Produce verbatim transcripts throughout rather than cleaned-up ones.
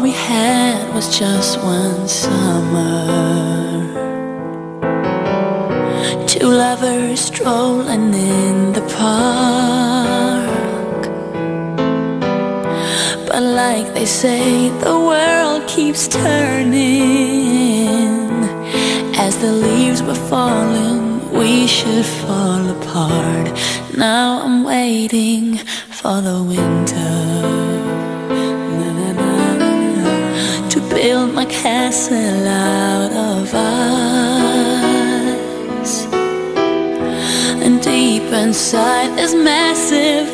we had was just one summer, two lovers strolling in the park. But like they say, the world keeps turning. As the leaves were falling, we should fall apart. Now I'm waiting for the winter to build my castle out of ice. And deep inside this massive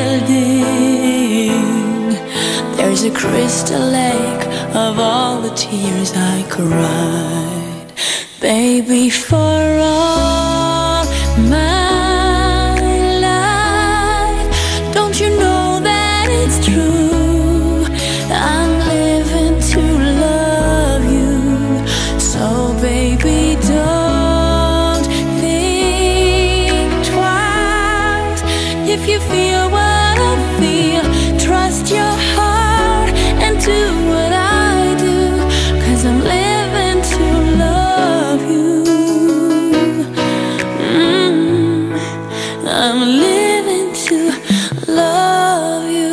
building, there's a crystal lake of all the tears I cried. Baby, for all my life, don't you know that it's true? I'm living to love you. So baby, don't think twice. If you feel what I feel, trust your heart and do what I do, 'cause I'm living to love you. mm, I'm living to love you.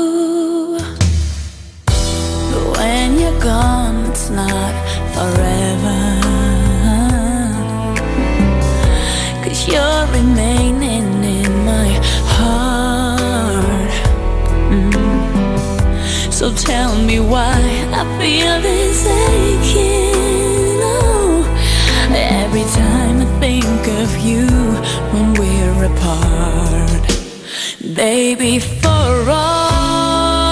But when you're gone, it's not forever, 'cause you're remaining in my heart. mm. So tell me why I feel this aching, oh, every time I think of you when we're apart. Baby, for all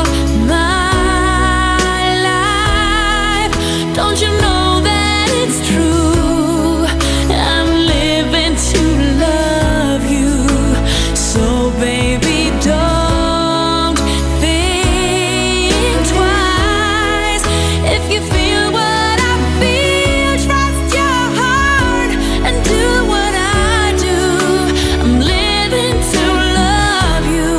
my life, don't you know that it's true? I'm living to love you. So baby, don't think twice. If you feel what I feel, trust your heart and do what I do. I'm living to love you,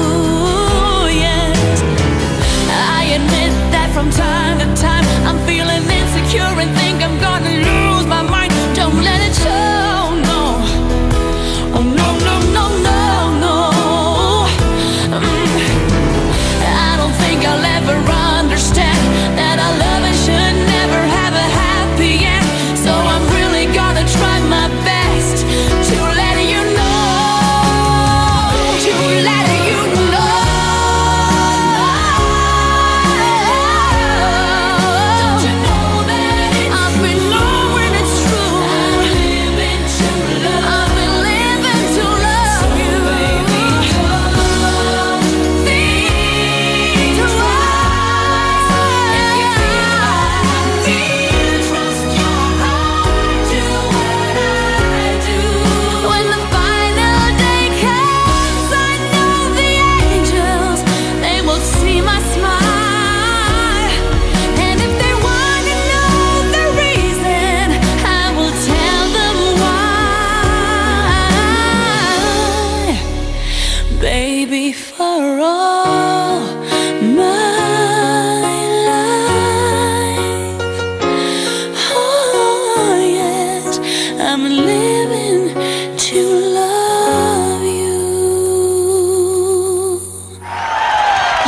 yes. I admit that from time to time I'm feeling insecure and think I'm gonna lose my mind. Don't let it show, no. Oh no, no, no, no, no. Mm. I don't think I'll ever understand that our loving should never have a happy end. So I'm really gonna try my best to let you know, to let you know. Don't you know that it's I've been knowing it's true. I'm living to love. I've been living to love you. Baby, don't think twice. If you feel trust your heart, do what I do. When the final day comes, I know the angels, they will see my smile. And if they want to know the reason, I will tell them why. Baby, for all my life, oh yes, I'm living